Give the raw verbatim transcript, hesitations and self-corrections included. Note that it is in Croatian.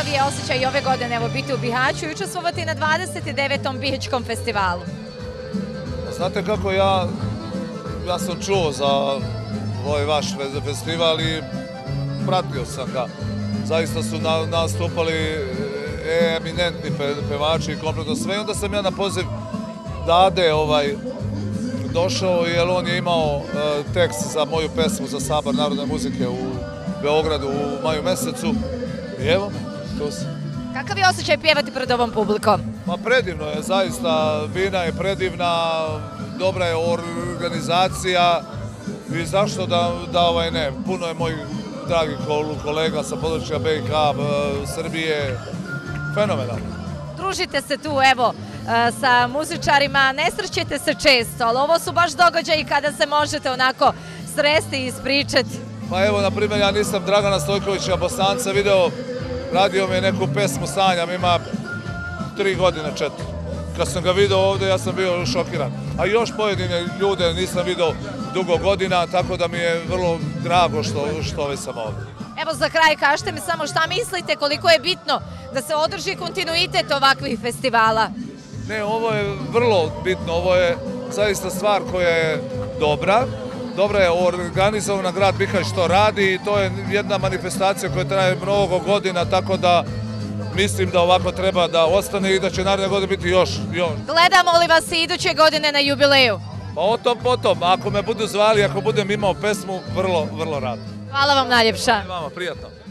Kakav je osjećaj i ove godine evo biti u Bihaću i učestvovati na dvadeset devetom Bihaćkom festivalu? Znate kako ja, ja sam čuo za ovaj vaš festival i pratio sam ga. Zaista su na, nastupali eminentni pe, pevači i kompletno sve. I onda sam ja na poziv Dade ovaj, došao jer on je imao uh, tekst za moju pesmu za Sabar narodne muzike u Beogradu u maju mesecu. I evo, tu sam. Kakav je osjećaj pjevati pred ovom publikom? Pa predivno je, zaista, Bina je predivna, dobra je organizacija i zašto da, da ovaj ne, puno je mojih dragih kolega sa područja B i K, Srbije, fenomenalno. Družite se tu, evo, sa muzičarima, ne srećete se često, ali ovo su baš događaji kada se možete onako sresti i ispričati. Pa evo, na primjer, ja nisam Dragana Stojkovića Bosanca video, radio mi je neku pesmu Sanjam, ima tri godine, četiri. Kad sam ga video ovdje, ja sam bio šokiran. A još pojedine ljude nisam video dugo godina, tako da mi je vrlo drago što, što ovaj sam ovdje. Evo za kraj, kažete mi samo šta mislite, koliko je bitno da se održi kontinuitet ovakvih festivala? Ne, ovo je vrlo bitno, ovo je zaista stvar koja je dobra. Dobra je organizovana, grad Bihać to radi i to je jedna manifestacija koja traje mnogo godina, tako da mislim da ovako treba da ostane i da će naredne godine biti još, još. Gledamo li vas i iduće godine na jubileju? Pa o tom potom, ako me budu zvali, ako budem imao pesmu, vrlo, vrlo rado. Hvala vam najljepša. Vama, prijatno.